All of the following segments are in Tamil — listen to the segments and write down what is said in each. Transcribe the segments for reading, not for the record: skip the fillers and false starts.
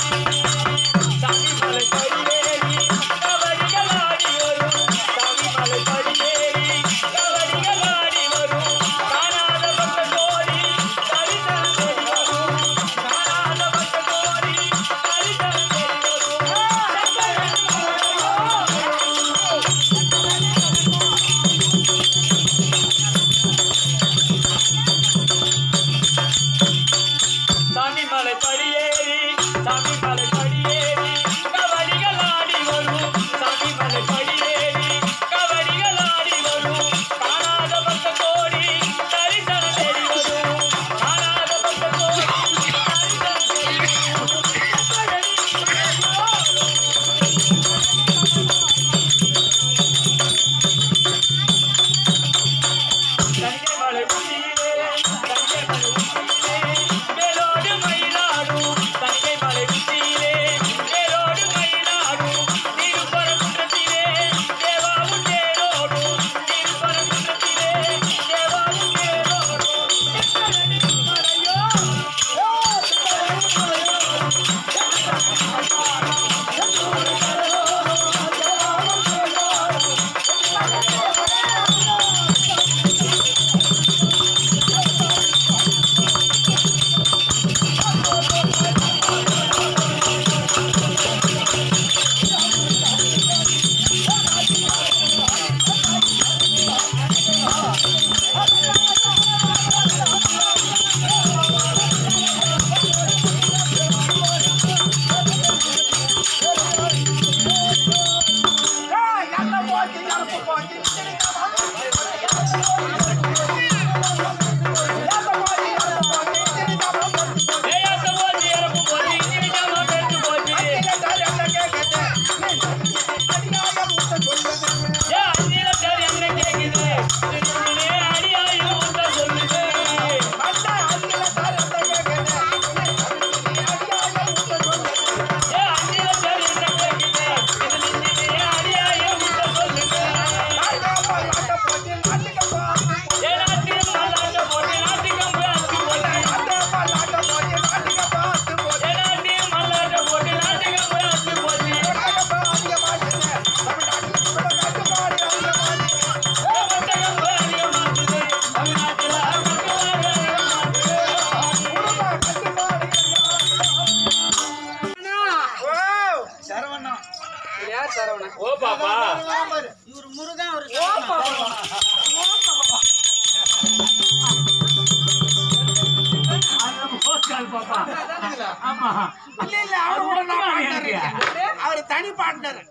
தனி பார்ட்னர்.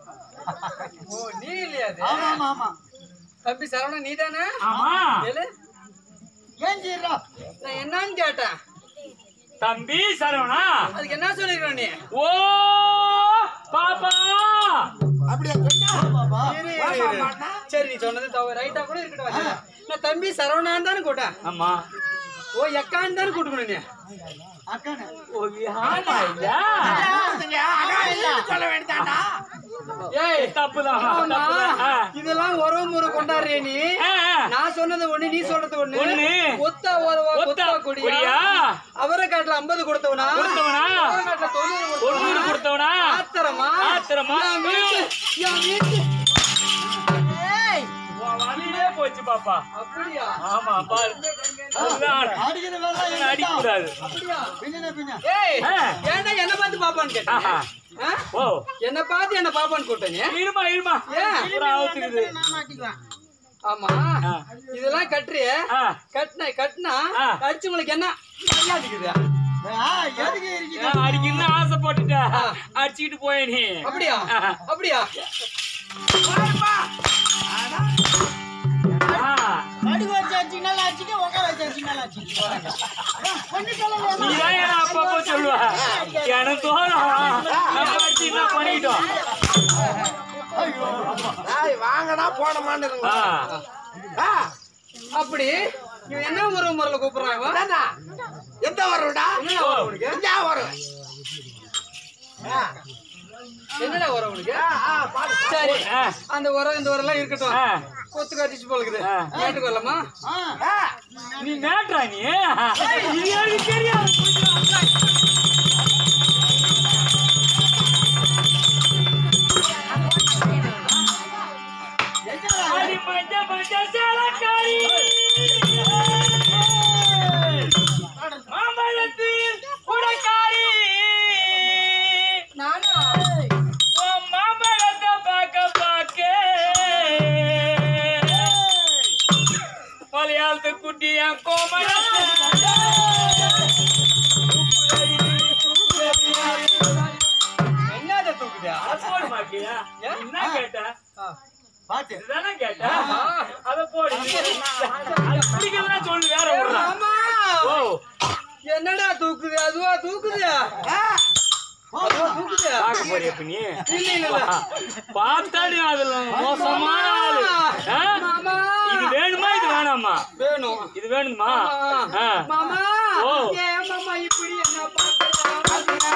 ஓ நீ இல்லையா? ஆமா ஆமா ஆமா. தம்பி சரவணா நீதானே? ஆமா. ஏன் ஜீரா? நான் என்னன்னு கேட்டேன். தம்பி சரவணா அதுக்கு என்ன சொல்லிருக்க நீ? ஓ பாப்பா அப்படியே சொன்னா பாப்பா. சரி நீ சொன்னது ரைட்டா கூட இருக்கட்டும். நான் தம்பி சரவணான்னு தானே கூட்டேன். ஆமா. ஓ எக்கான்னு தானே கூட்டுக்கணும் நீ. அக்கானே. ஓ யாரா இல்ல? சொல்ல வேண்டாடா. ஏய் தப்புதான். இதெல்லாம் உறவு முறை கொண்டாடுறிய நீ. நான் சொன்னது ஒண்ணு, நீ சொல்றது ஒண்ணு. ஒத்த ஒத்த கொடியா? அவரை காட்டுல 50 கொடுத்தவனா? அவரை காட்டுல 90 கொடுத்தவனா? ஆத்திரமா? என் வீட்டு வழியிலே போச்சு பாப்பா. அப்படியா? ஆமா பாரு. அடிக்கூடாது. ஏன்டா என்ன பார்த்து பாப்பான்னு கேட்டேன். என்ன பார்த்து என்ன பாப்பான்னு கூட்டனே. இருமா இருமா. ஆமா இதெல்லாம் கட்டுறிய. கட்டினா அடிச்சவங்களுக்கு என்ன இருக்குது? அடிக்கணும்னு ஆசை போட்டுட்ட, அடிச்சுக்கிட்டு போய நீ. அப்படியா? அப்படியா? அப்பப்போ சொல்லுவா எனக்கு தோணும் பண்ணிட்டோம். வாங்கடா போனமான்னு. அப்படி இவன் என்ன உறவு முறையில கூப்பிடுறான்? எந்த வரவுடா? வரும் என்னடா உறவு உனக்கு? சரி அந்த உறவு இந்த உரெல்லாம் இருக்கட்டும். கொத்து காட்டிச்சு போலுக்குது. கேட்டுக்கு வரலாமா? நீ மேட்ரா நீ தெரியாது. குட்டியா கோமல என்னடா தூக்குதா போடு மாட்டியா என்ன கேட்ட பாட்டு இதுதானே கேட்ட அத போடு அது பிடிக்கலன்னா சொல்லு வேற விடுறா ஆமா ஓ என்னடா தூக்குது அதுவா தூக்குது அதுவா தூக்குது பாக்க போறியா இப்ப நீ இல்ல இல்ல பார்த்தாடி அதுல மோசமான ஆளு ஆ? மாமா இது வேணுமா இது வேணாமா வேணும் இது வேணுமா ஆ. மாமா ஓ. ஏன் மாமா இப்படி என்ன பாக்குறா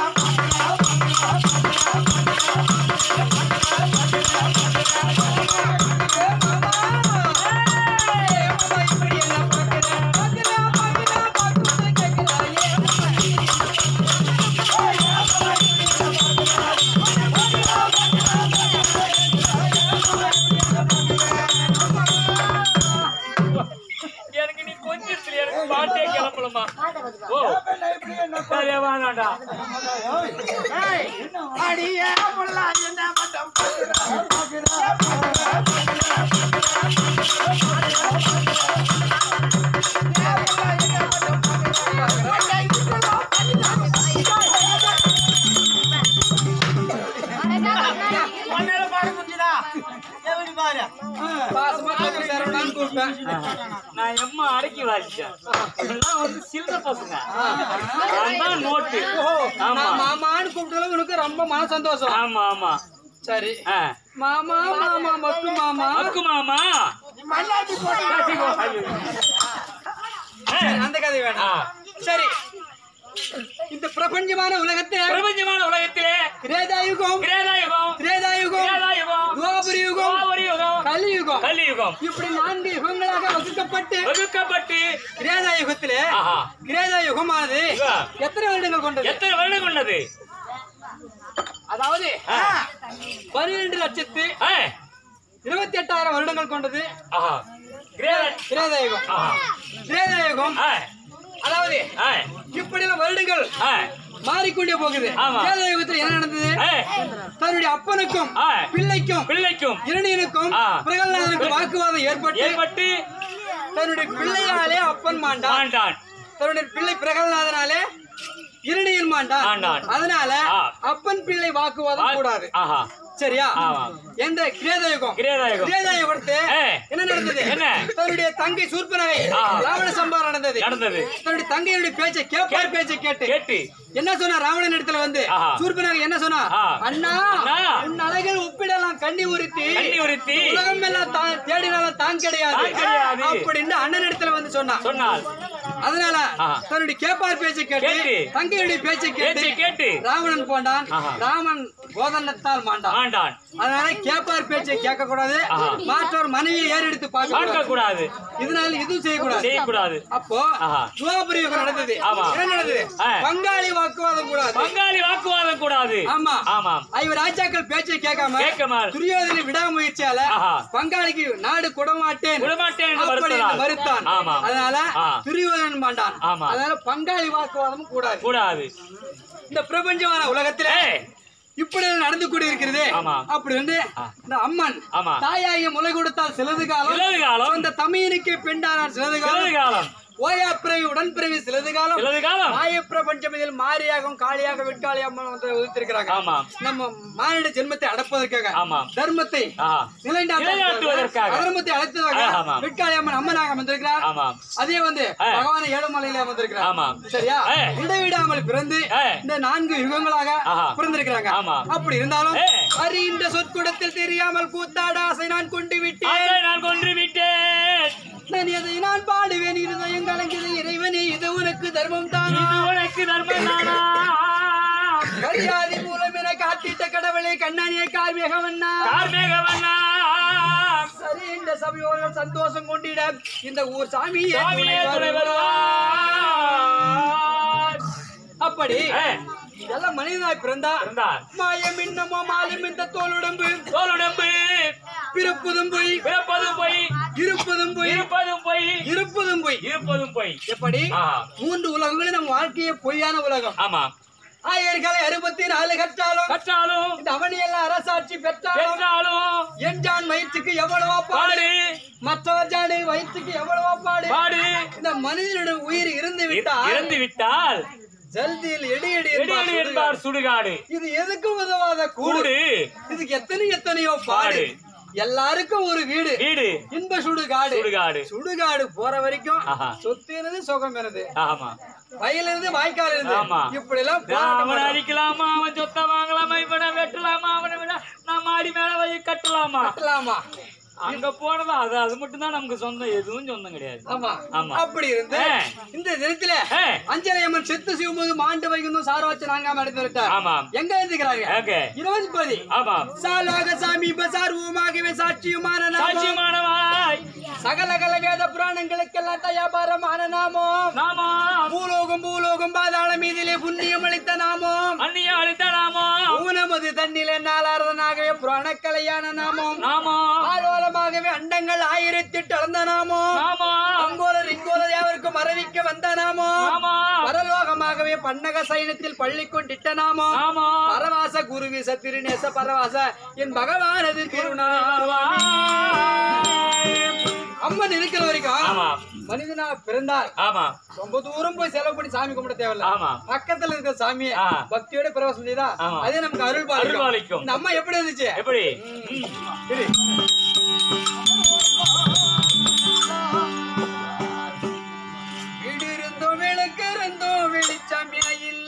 எனக்கு நீ கொஞ்சம் எனக்கு பாட்டே கிளம்பலமா ஓ சரி வாங்கடா அடியே முல்லா என்ன மட்டும் பாசமா கேக்குற சரவணான்னு கூப்பிட்டேன் நான் எம்மா அடக்கி வாசிச்சேன் இதெல்லாம் வந்து சில்லற பசங்க அதான் நோட்டு ஆமா நான் மாமான்னு கூப்பிட்டதுல உனக்கு ரொம்ப மன சந்தோஷம் ஆமா ஆமா சரி ஆ. மாமா மாமா மக்கு மாமா அக்கு மாமா மல்லாட்டி போட்டு காட்டிக்கோ. ஐயோ. சரி, அந்த கதை ஆ. வேணாம் சரி இந்த பிரபஞ்சமான உலகத்தில் பிரபஞ்சமான உலகத்திலே திரேதாயுகம் கிரேதாயுகம் திரேதாயுகம் கிரேதாயுகம் துவாபர யுகம் யுகம் கலியுகம் கலியுகம் இப்படி 4 யுகங்களாக வகுக்கப்பட்டு ஒதுக்கப்பட்டு கிரேதாயுகத்திலே ஆஹா. கிரேதாயுகமானது யுகா. எத்தனை வருடங்கள் கொண்டது எத்தனை வருடம் கொண்டது அதாவது ஆ. 12,28,000 வருடங்கள் கொண்டது ஆஹா. கிரேதாயுகம் ஆஹா. கிரேதாயுகம் ஆ. அதாவது ஆ. இப்படிலாம் வருடங்கள் ஆ. மாறிக்கொண்டே போகுது ஆமா. கிரேதாயுகத்தில் என்ன நடந்தது ஆ. தன்னுடைய அப்பனுக்கும் ஆ. பிள்ளைக்கும் பிள்ளைக்கும் இரணியனுக்கும் ஆ. பிரகலாதனுக்கும் வாக்குவாதம் ஏற்பட்டு ஏற்பட்டு தன்னுடைய பிள்ளையாலே அப்பன் மாண்டான் ஆண்டான் தன்னுடைய பிள்ளை பிரகலாதனாலே இரணியன் மாண்டான் ஆண்டான். அதனால ஆ. அப்பன் பிள்ளை வாக்குவாதம் கூடாது ஆஹா. சரியா ஆமா. எந்த கிரேதாயுகம் கிரேதாயுகம் கிரேதாயுகத்தை ஏ. என்ன நடந்தது என்ன? தன்னுடைய தங்கை சூர்பனகை ஆ. ராவண சம்பாரம் நடந்தது நடந்தது தன்னுடைய தங்கையுடைய பேச்சை கேட்பார் பேச்சை கேட்டு கேட்டு என்ன சொன்னா ராவணன் இடத்துல வந்து ஆஹா. சூர்பனகை என்ன சொன்னா ஆ. அண்ணா அண்ணா. உன் அழகில் உப்பிடலாம் கண்ணி உரித்தி கண்ணி உரித்தி உலகம் எல்லாம் தேடினாலும் தான் கிடையாது தான் கிடையாது. அப்படின்னு அண்ணன் இடத்துல வந்து சொன்னான் சொன்னால் அதனால ஆஹா. தன்னுடைய கேப்பார் பேச்சை கேட்டு கேட்டு. தங்கையுடைய பேச்சை பேச்சை கேட்டு கேட்டு ராவணன் போண்டான் ஆஹா. ராமன் கோதண்டத்தால் மாண்டான் ஆண்டான் அதனால கேப்பார் பேச்சை கேட்க கூடாது ஆஹா. மாற்றோர் மனைவியை ஏறெடுத்து பார்க்க பார்க்க கூடாது கூடாது இதனால இதுவும் செய்யக்கூடாது செய்யக்கூடாது அப்போ ஆஹா. துவாபர யுகம் நடந்தது ஆமா. என்ன நடந்தது ஆ. பங்காளி வாக்குவாதம் கூடாது பங்காளி வாக்குவாதம் கூடாது ஆமா ஆமாம் ஐவர் ராஜாக்கள் பேச்சை கேட்காம கேட்காமல் துரியோதனை விடாமுயற்சியால ஆஹா. பங்காளிக்கு நாடு கொடமாட்டேன் விடமாட்டேன் என்று அப்படி மறுத்ததால். மறுத்தான் ஆமாம். அதனால ஆ. துரியோதனன் மாண்டான் ஆமா. அதனால பங்காளி வாக்குவாதமும் கூடாது கூடாது இந்த பிரபஞ்சமான உலகத்துல ஏய். இப்படி நடந்து கூட இருக்கிறது ஆமா. அப்படி வந்து இந்த அம்மன் ஆமா. தாயாகிய முளை கொடுத்தால் சிலது காலம் சிலது காலம் அந்த தமையனுக்கு பெண்டானார் சிலது சிலது காலம் காலம் ஓயாப்பிறவி உடன்பிறவி சிலது காலம் சிலது காலம் மாய பிரபஞ்சம் இதில் மாரியாகவும் காளியாக வெட்காளி அம்மன் வந்து உதிர்த்திருக்கிறாங்க ஆமாம் நம்ம மானிட ஜென்மத்தை அடப்பதற்காக ஆமாம் தர்மத்தை ஆஹா. நிலைநாட்டுவதற்காக. அதர்மத்தை அழைத்ததாக ஆமாம். வெட்காளி அம்மன் அம்மனாக வந்திருக்கிறார் ஆமாம் அதே வந்து பகவான் ஏழுமலையில வந்திருக்கிறார் ஆமாம். சரியா ஏ. இடைவிடாமல் பிறந்து ஏ. இந்த 4 யுகங்களாக ஆஹா. பிறந்திருக்கிறாங்க ஆமாம். அப்படி இருந்தாலும் ஏ. அறிந்த சொற்குடத்தில் தெரியாமல் கூத்தாட ஆசை நான் கொண்டு விட்டேன் அதை நான் கொன்று விட்டேன் நான் எதை நான் பாடுவேன் இருதயம் கலங்கியது இறைவனே இது உனக்கு தர்மம் தானா இது உனக்கு தர்மம் தானா கரியாதி மூலம் என காட்டிட்ட கடவுளே கண்ணானிய கார்மேகவண்ணா கார்மேகவண்ணா சரி இந்த சபையோர்கள் சந்தோஷம் கொண்டிட இந்த ஊர் சாமியே சாமியே துணை துணை வருவார். வருவார் அப்படி ஏ. எல்லாம் மனிதனாய் பிறந்தார் இருந்தார் மாயம் இன்னமோ மாலும் இந்த தோலுடம்பு தோலுடம்பு பிறப்பதும் பொய் பிறப்பதும் பொய் இருப்பதும் பொய் இருப்பதும் பொய் இருப்பதும் பொய் இருப்பதும் பொய் எப்படி ஆஹா. 3 உலகங்களும் நம் வாழ்க்கையே பொய்யான உலகம் ஆமா ஆயர்களை 64 கற்றாலும் இந்த அவனியெல்லாம் அரசாட்சி பெற்றாலும் என் வயிற்றுக்கு எவ்வளவோ பாடு மற்றவர் ஜானை வயிற்றுக்கு எவ்வளவோ பாடு இந்த மனிதனுடைய உயிர் இருந்து விட்டால் ஜல்தியில் எடி என்பார் சுடுகாடு. இது எதுக்கு உதவாத கூடு, இதுக்கு எத்தனையோ பாடு. எல்லாருக்கும் ஒரு வீடு இன்ப சுடுகாடு போற வரைக்கும் சொத்து சுகம் வயலிருந்து வாய்க்கால் இருந்து இப்படி எல்லாம் அடிக்கலாமா, அவன் சொத்த வாங்கலாமா, இவனை வெட்டலாமா, அவனை விட நான் மாடி மேல கட்டலாமா அங்க போனதா அது மட்டும் தான் நமக்கு சொந்தம், எதுவும் சொந்தம் கிடையாது. அப்படி இருந்து இந்த தினத்துல அஞ்சலையம்மன் செத்து சிவம்போது மாண்டு வைக்கணும் சாரவச்சு நாங்க நடந்து விட்டார். எங்க இருக்கிறாங்க 20 சாலாக சாமி பசார்வமாகவே சாட்சியுமானவாய் சகல வேத புராணங்களுக்கெல்லாம் தயாபாரமான நாமம் பூலோகம் பாதாளம் மீதிலே புண்ணியம் அளித்த நாமம் ஊனமது தண்ணிலே நாளாரதனாகவே புராணக்கலையான நாமம் ஆலோலமாகவே அண்டங்கள் 1008 அளந்த நாமம் அங்கோலர் இங்கோலர் யாவருக்கும் அறிவிக்க வந்த நாமம் பரலோகமாகவே பன்னக சைனத்தில் பள்ளி கொண்டிட்ட நாமம் பரவாச குருவிச திருநேச பரவாச என் பகவானது திருநாமம். அம்மன் இருக்கிற வரைக்கும் மனிதனா பிறந்தார் ரொம்ப தூரம் போய் செலவு பண்ணி சாமி கும்பிட தேவையில்ல, பக்கத்துல இருக்கிற சாமியை பக்தியோட பிரவேசம் செய்தா அதே நமக்கு அருள் பாலிக்கும். இந்த அம்மா எப்படி இருந்துச்சு? எப்படி வீடு இருந்தோ விளக்கு இருந்தோ வெளிச்சாமியா இல்ல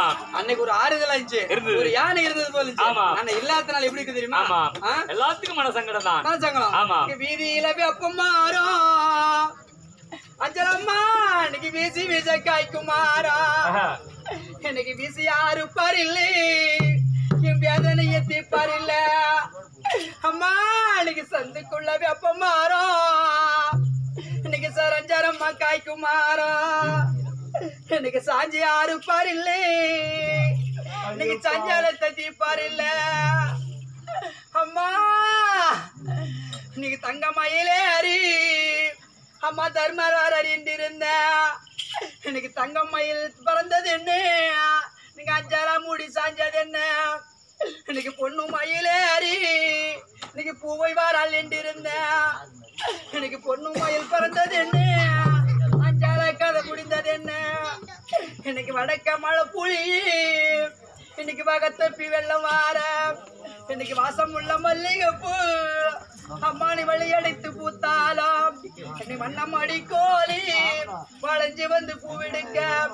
அன்னைக்கு ஒரு ஆறுதல் ஆச்சு, ஒரு யானை இருந்தது போல ஆனா இல்லாதனால எப்படி இருக்கு தெரியுமா? எல்லாத்துக்கும் மனசங்கடம் தான். மனசங்கடம். ஆமா. வீதியில வெப்பமாறும் அஞ்சலம்மா இன்னைக்கு வீசி வீச காய்க்குமாரா, இன்னைக்கு வீசி யாரு பாரில்லை என் வேதனைய தீப்பாரில்ல. அம்மா இன்னைக்கு சந்துக்குள்ள வெப்பமாறும், இன்னைக்கு சரஞ்சரம்மா காய்க்குமாரா, இன்னைக்கு சாஞ்சி யாரு பாரில்லை இன்னைக்கு சஞ்சாலத்தை தீப்பாரில்ல. அம்மா இன்னைக்கு தங்க மயிலே அரி அம்மா தர்மரார் அறிந்திருந்த, இன்னைக்கு தங்க மயில் பிறந்தது என்ன, நீங்க அஞ்சாரா மூடி சாஞ்சது என்ன, இன்னைக்கு பொண்ணு மயிலே அரி இன்னைக்கு பூவை வாரால் என்றிருந்த, இன்னைக்கு பொண்ணு மயில் பிறந்தது என்ன, அஞ்சாரா கதை முடிந்தது என்ன, இன்னைக்கு வடக்க மழை புளி இன்னைக்கு வகத்தப்பி வெள்ளம் வார, இன்னைக்கு வாசம் உள்ள மல்லிகைப்பூ அம்மானி வழி அடைத்து பூத்தாலாம், இன்னைக்கு மண்ணம் அடி கோழி வளைஞ்சு வந்து பூவிடுங்க,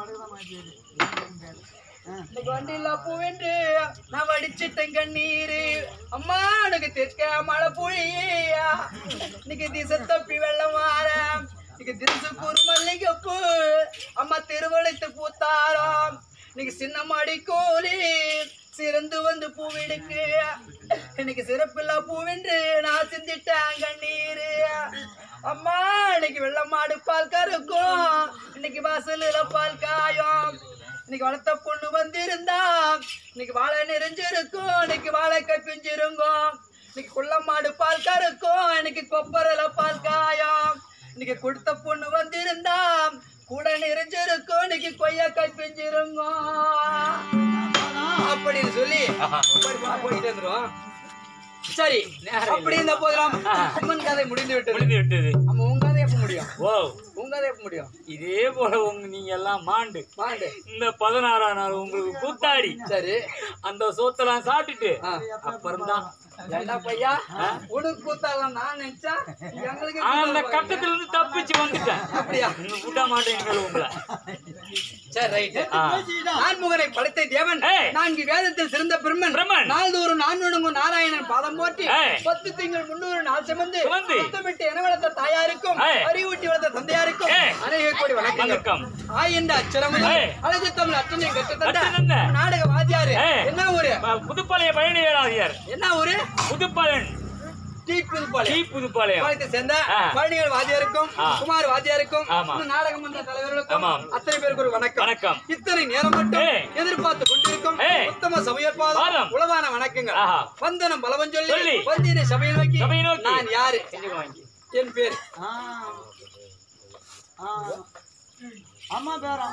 இன்னைக்கு வண்டியில பூவென்று நான் வடிச்சிட்டேன் கண்ணீரு. அம்மா எனக்கு தெற்க மழை புழியா, இன்னைக்கு திசை தப்பி வெள்ளம் வார, இன்னைக்கு திருசுக்கூர் மல்லிகைப்பூ அம்மா திருவழைத்து பூத்தாராம், இன்னைக்கு சின்ன மாடி கோழி சிறந்து வந்து பூவிடுக்கு, இன்னைக்கு சிறப்பில்லா பூவென்று நான் சிந்திட்டேன் கண்ணீரு. அம்மா இன்னைக்கு வெள்ளம் மாடு பால் கறக்கும், இன்னைக்கு வாசலில் பால் காயும், இன்னைக்கு வளர்த்த பொண்ணு வந்திருந்தா இன்னைக்கு வாழை நிறைஞ்சிருக்கும், இன்னைக்கு வாழைக்காய் பிஞ்சிருங்கும், இன்னைக்கு குள்ள மாடு பால் கறக்கும், இன்னைக்கு கொப்பரில பால் காயும், இன்னைக்கு கொடுத்த பொண்ணு வந்திருந்தா கூட நிறைஞ்சிருக்கும், இன்னைக்கு கொய்யாக்காய் பிஞ்சிருங்கும் அப்படின்னு சொல்லி போயிட்டு வந்துரும். சரி அப்படி இந்த போதெல்லாம் அம்மன் கதை முடிந்து விட்டது. நம்ம உங்க கதை எப்ப முடியும்? உங்க கதை எப்ப முடியும்? இதே போல நீங்க எல்லாம் மாண்டு இந்த 16ஆம் நாள் உங்களுக்கு கூத்தாடி சரி அந்த சோத்தெல்லாம் சாப்பிட்டுட்டு அப்புறம் தான் பையா உனக்கு கூத்தாடலாம் நான் நினைச்சா அந்த கட்டத்துல இருந்து தப்பிச்சு வந்துட்டேன். அப்படியா? கூட்ட மாட்டேங்க உங்களை. சரி ரைட். நான்முகனை படைத்த தேவன், 4 வேதத்தில் சிறந்த பிரம்மன், நாள்தோறும் நான்முகனும் நாராயணன் பாதம் போற்றி 10 திங்கள் 300 நாள் சுமந்து முத்தமிட்டு என வளர்த்த தாயாருக்கும் அறிவூட்டி வளர்த்த தந்தையாருக்கும் அநேக கோடி வணக்கம். என்ற அச்சரமும் அழகு தமிழ் அத்தனை கற்றுத்தந்த நாடக வாத்தியாரு என்ன ஊரு? புதுப்பாளைய பழனி வேலாதியார். என்ன ஊரு? புதுப்பாளையம். புதுப்பாளையம் சேர்ந்த பழனிகள் வாத்தியாருக்கும் குமார் வாத்தியாருக்கும் நாடகம் மன்ற தலைவர்களுக்கும் அத்தனை பேருக்கு ஒரு வணக்கம். இத்தனை நேரம் மட்டும் எதிர்பார்த்து கொண்டிருக்கும் உத்தம சமயப்பாதம் உளவான வணக்கங்கள். வந்தனம் பலவன் சொல்லி வந்தினை சபையில் நோக்கி நான் யாரு? என் பேர் அம்மா பேரா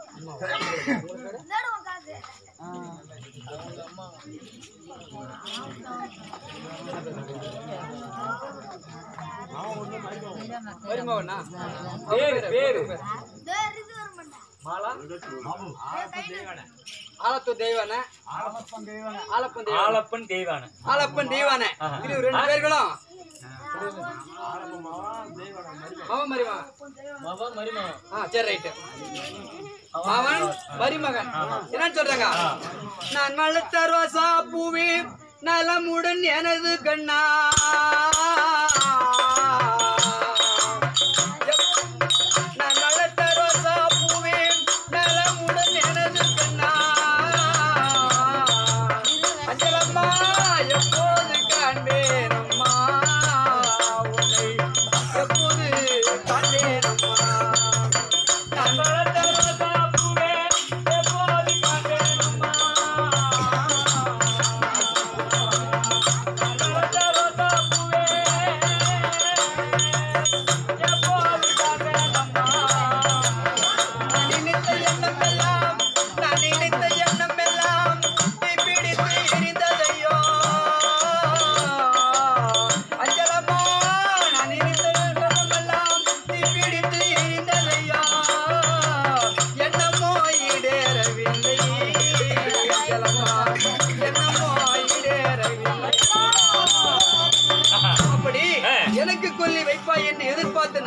மருமகனா பேரு ஆலத்தூர் தெய்வான ஆலப்பன் தெய்வான இது 2 பேர்களும் சரி ரைட்டு. அவன் மருமகன் என்னன்னு சொல்றாங்க? நான் வளர்த்த ரோசா பூவே நலமுடன் எனது கண்ணா, நான் வளர்த்த ரோசா பூவே நலமுடன் எனது கண்ணா, அஞ்சலம்மா எப்போது காண்பேன் அம்மா, உன்னை எப்போது காண்பேன் அம்மா, நான் வளர்த்த ரோசா பூவே எப்போது காண்பேன் அம்மா, நான் வளர்த்த ரோசா பூவே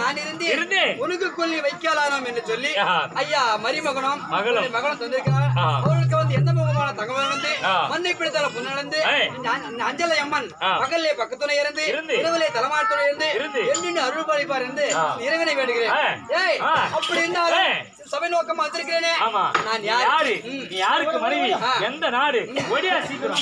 நான் இருந்து உனக்கு கொல்லி வைக்கலானாம் என்று சொல்லி ஐயா மருமகனும் மகனும் தந்திருக்கிறார். அவர்களுக்கு வந்து எந்த முகமான தகவல் வந்து மண்ணை பிடித்தால புண்ணளந்து அஞ்சலை அம்மன் பகல்லே பக்கத்துணை இருந்து இரவிலே தலைமாட்டுணை இருந்து என்னென்னு அருள் பாலிப்பார் என்று இறைவனை வேண்டுகிறேன். ஏய் அப்படி இருந்தாலும் சபை நோக்கமா வந்திருக்கிறேனே நான் யாரு? நீ யாருக்கு மனைவி? எந்த நாடு? ஒடியா சீக்கிரம்.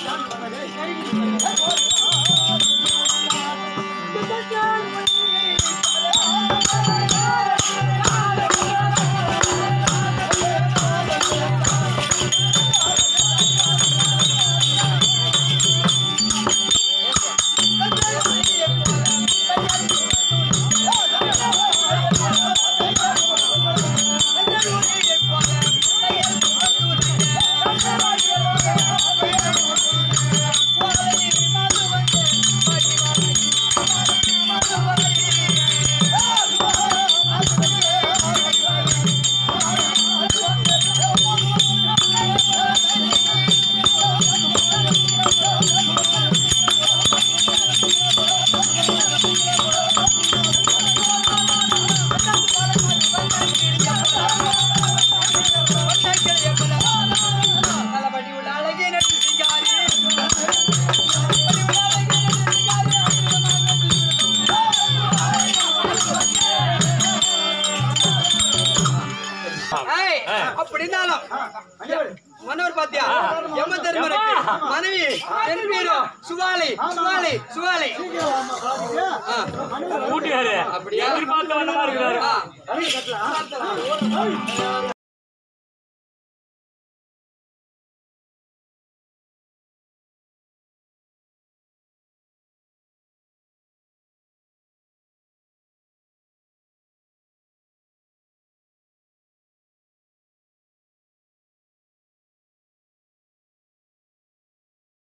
மன்னவர் பாத்தியா எம்ம தர்மருக்கு மனைவி என் பேரு சுவாலி சுவாலி சுவாலி அப்படியே எதிர்பார்த்த வண்ணமா இருக்கிறாரு.